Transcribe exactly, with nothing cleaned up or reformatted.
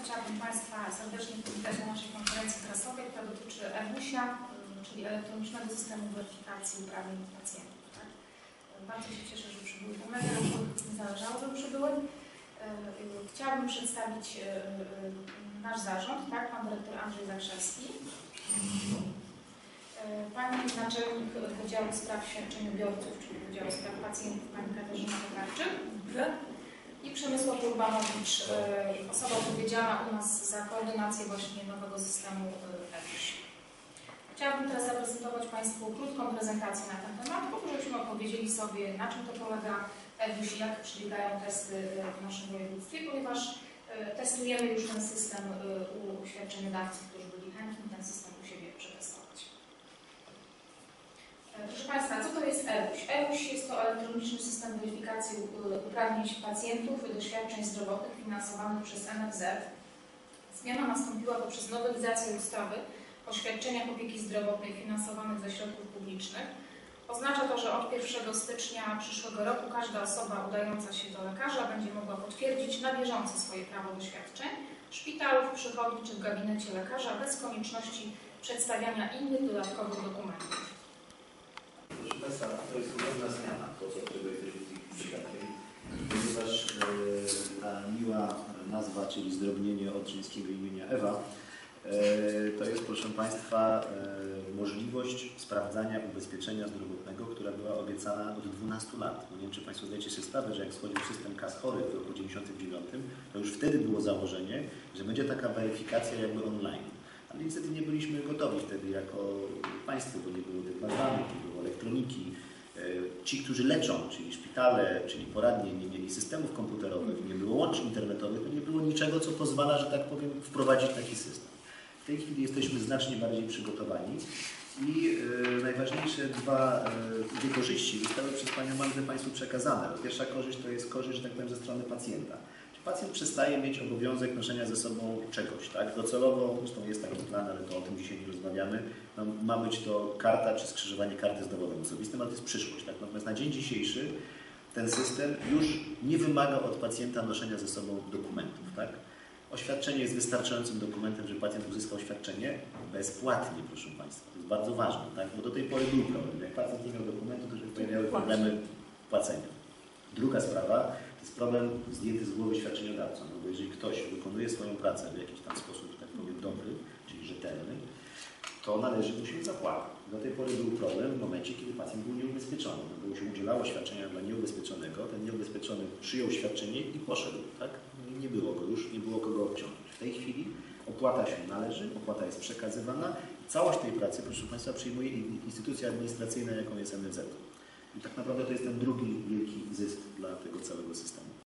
chciałabym Państwa serdecznie powitać na naszej konferencji prasowej, która dotyczy EWUSIA, czyli Elektronicznego Systemu Weryfikacji Uprawnień Pacjentów. Tak? Bardzo się cieszę, że przybyły kolegę, mi zależało, żeby przybyły. Chciałabym przedstawić nasz zarząd, tak? Pan dyrektor Andrzej Zakrzewski, Pani Naczelnik Wydziału Spraw Świadczeniobiorców, czyli Wydziału Spraw Pacjentów, Pani Katarzyna Tokarczyk i Przemysław Urbanowicz, osoba odpowiedzialna u nas za koordynację właśnie nowego systemu EWUSI. Chciałabym teraz zaprezentować Państwu krótką prezentację na ten temat, po to, żebyśmy opowiedzieli sobie, na czym to polega EWUSI, jak przebiegają testy w naszym województwie, ponieważ testujemy już ten system u świadczeniodawców, którzy byli chętni ten system u siebie przetestować. Proszę Państwa, co to jest EWUSI? EWUSI jest to elektroniczny system weryfikacji uprawnień pacjentów do świadczeń zdrowotnych finansowanych przez N F Z. Zmiana nastąpiła poprzez nowelizację ustawy o świadczeniach opieki zdrowotnej finansowanych ze środków publicznych. Oznacza to, że od pierwszego stycznia przyszłego roku każda osoba udająca się do lekarza będzie mogła potwierdzić na bieżąco swoje prawo do świadczeń w szpitalu, w przychodni czy w gabinecie lekarza bez konieczności przedstawiania innych dodatkowych dokumentów. Proszę Państwa, to jest ogromna zmiana, to co którego jesteśmy świadkiem, ponieważ e, ta miła nazwa, czyli zdrobnienie od żeńskiego imienia Ewa, e, to jest, proszę Państwa, e, możliwość sprawdzania ubezpieczenia zdrowotnego, która była obiecana od dwunastu lat. No nie wiem, czy Państwo zdajecie sobie sprawę, że jak schodził system kas chorych w roku dziewięćdziesiątym dziewiątym, to już wtedy było założenie, że będzie taka weryfikacja jakby online. Ale niestety nie byliśmy gotowi wtedy jako państwo, bo nie było tych baz danych, nie było elektroniki. Ci, którzy leczą, czyli szpitale, czyli poradnie, nie mieli systemów komputerowych, nie było łączy internetowych, nie było niczego, co pozwala, że tak powiem, wprowadzić taki system. W tej chwili jesteśmy znacznie bardziej przygotowani i e, najważniejsze dwa, e, dwie korzyści zostały przez Panią Magdę Państwu przekazane. Pierwsza korzyść to jest korzyść, że tak powiem, ze strony pacjenta. Pacjent przestaje mieć obowiązek noszenia ze sobą czegoś, tak? Docelowo, zresztą jest taki plan, ale to o tym dzisiaj nie rozmawiamy, no, ma być to karta czy skrzyżowanie karty z dowodem osobistym, ale to jest przyszłość, tak? Natomiast na dzień dzisiejszy ten system już nie wymaga od pacjenta noszenia ze sobą dokumentów, tak? Oświadczenie jest wystarczającym dokumentem, że pacjent uzyskał świadczenie bezpłatnie, proszę Państwa. To jest bardzo ważne, tak? Bo do tej pory był problem. Jak pacjent nie miał dokumentu, to się pojawiały problemy płacenia. Druga sprawa to jest problem zdjęty z głowy świadczeniodawcą, no bo jeżeli ktoś wykonuje swoją pracę w jakiś tam sposób, tak powiem, dobry, czyli rzetelny, to należy mu się zapłacić. Do tej pory był problem w momencie, kiedy pacjent był nieubezpieczony, no bo się udzielało świadczenia dla nieubezpieczonego, ten nieubezpieczony przyjął świadczenie i poszedł, tak? No i nie było go już, nie było kogo obciążyć. W tej chwili opłata się należy, opłata jest przekazywana i całość tej pracy, proszę Państwa, przyjmuje instytucja administracyjna, jaką jest N F Z. I tak naprawdę to jest ten drugi wielki zysk dla tego całego systemu.